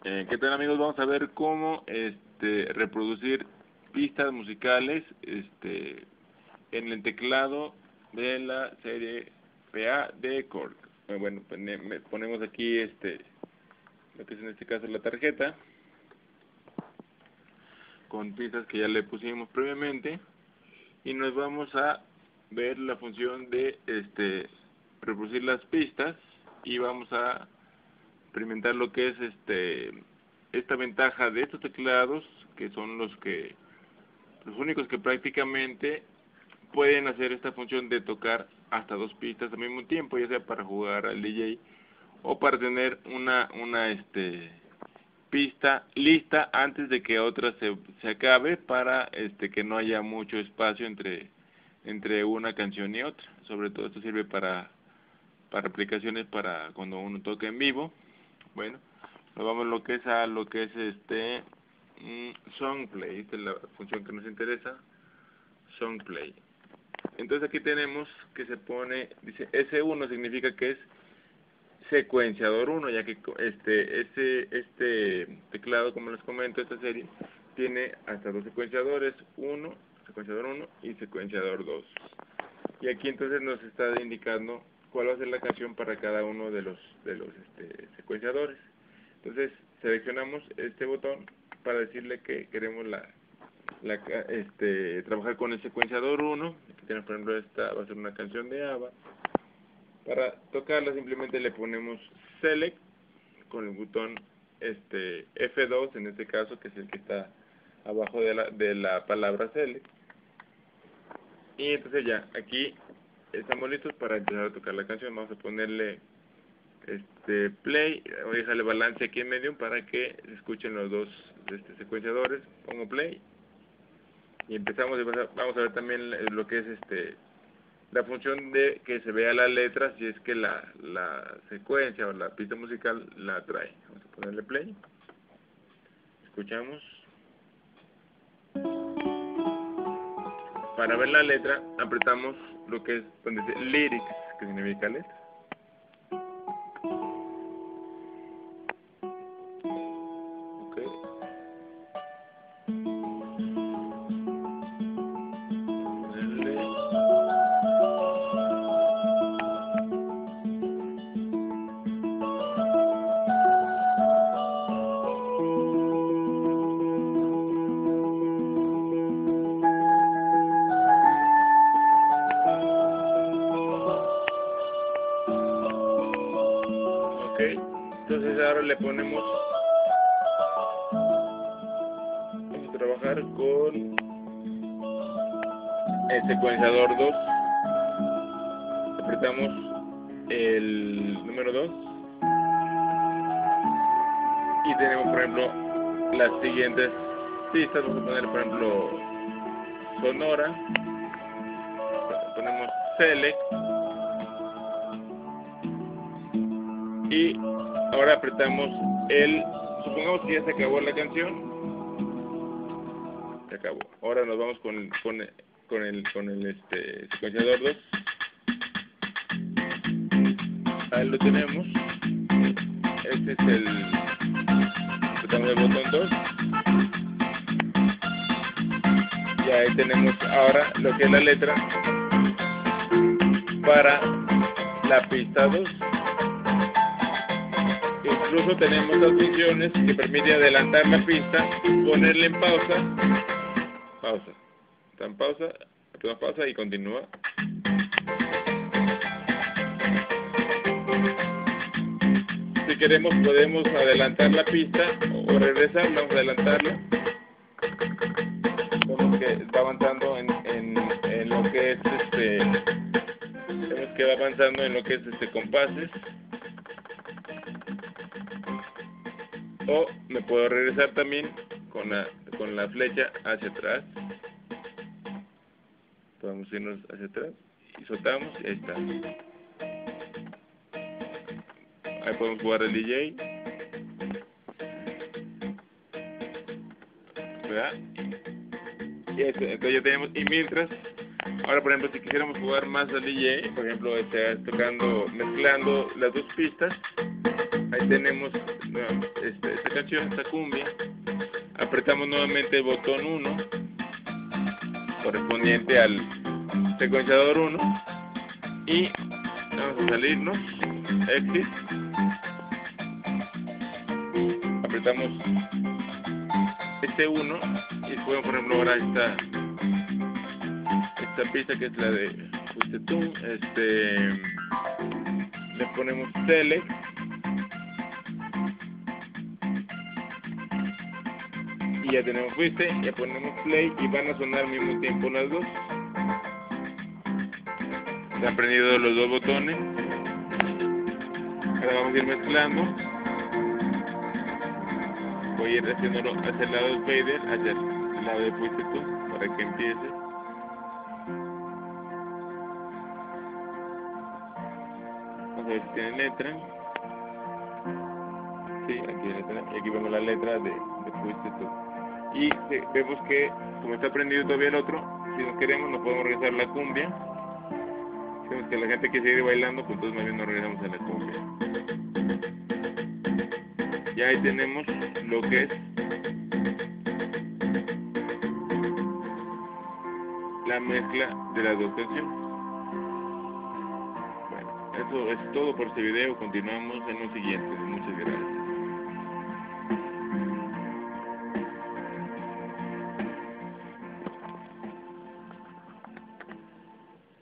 ¿Qué tal, amigos? Vamos a ver cómo reproducir pistas musicales en el teclado de la serie PA de Korg. Bueno, ponemos aquí lo que es en este caso la tarjeta con pistas que ya le pusimos previamente y nos vamos a ver la función de reproducir las pistas y vamos a experimentar lo que es esta ventaja de estos teclados, que son los únicos que prácticamente pueden hacer esta función de tocar hasta dos pistas al mismo tiempo, ya sea para jugar al DJ o para tener una pista lista antes de que otra se acabe, para que no haya mucho espacio entre una canción y otra. Sobre todo esto sirve para aplicaciones para cuando uno toca en vivo. Bueno, nos vamos lo que es Songplay. Esta es la función que nos interesa, Songplay. Entonces aquí tenemos que se pone, dice S1, significa que es secuenciador 1, ya que este teclado, como les comento, esta serie tiene hasta dos secuenciadores, secuenciador 1 y secuenciador 2. Y aquí entonces nos está indicando cuál va a ser la canción para cada uno de los secuenciadores. Entonces seleccionamos este botón para decirle que queremos trabajar con el secuenciador 1. Aquí tenemos, por ejemplo, esta va a ser una canción de ABBA. Para tocarla simplemente le ponemos Select con el botón F2, en este caso, que es el que está abajo de la palabra Select. Y entonces ya, aquí estamos listos para empezar a tocar la canción. Vamos a ponerle play, voy a dejarle balance aquí en medio para que se escuchen los dos secuenciadores. Pongo play y empezamos. Vamos a ver también lo que es la función de que se vea la letra, si es que la secuencia o la pista musical la trae. Vamos a ponerle play, escuchamos. Para ver la letra apretamos lo que es donde dice lyrics, que significa letra. Entonces ahora le ponemos, vamos a trabajar con el secuenciador 2, apretamos el número 2 y tenemos, por ejemplo, las siguientes pistas. Vamos a poner, por ejemplo, sonora, ponemos Select y ahora apretamos supongamos que ya se acabó la canción, se acabó. Ahora nos vamos con el secuenciador 2. Ahí lo tenemos. Este es apretamos el botón 2 y ahí tenemos ahora lo que es la letra para la pista 2. Incluso tenemos las funciones que permiten adelantar la pista, ponerle en pausa, apretamos pausa y continúa. Si queremos podemos adelantar la pista o regresar. Vamos a adelantarla. Vemos que va avanzando en lo que es vemos que va avanzando en lo que es compases. O me puedo regresar también con la flecha hacia atrás. Podemos irnos hacia atrás y soltamos y ahí está. Ahí podemos jugar el DJ, ¿verdad? Y entonces ya tenemos. Y mientras, ahora por ejemplo, si quisiéramos jugar más al DJ, por ejemplo, mezclando las dos pistas, ahí tenemos esta canción, esta cumbia, apretamos nuevamente el botón 1 correspondiente al secuenciador 1 y vamos a salirnos, exit, apretamos este 1 y después, por ejemplo, ahora esta pista que es la de Fuiste Tú, le ponemos select y ya tenemos Fuiste, ya ponemos play y van a sonar al mismo tiempo las dos. Se han prendido los dos botones. Ahora vamos a ir mezclando. Voy a ir haciéndolo hacia el lado del fader, hacia el lado de Fuiste Tú, para que empiece. Vamos a ver si tiene letra. Sí, aquí hay letra. Y aquí vemos la letra de Fuiste Tú. Y vemos que, como está prendido todavía el otro, si no queremos, nos podemos regresar a la cumbia. Si vemos que la gente quiere seguir bailando, pues entonces más bien nos regresamos a la cumbia. Ya ahí tenemos lo que es la mezcla de las dos canciones. Bueno, eso es todo por este video. Continuamos en los siguientes.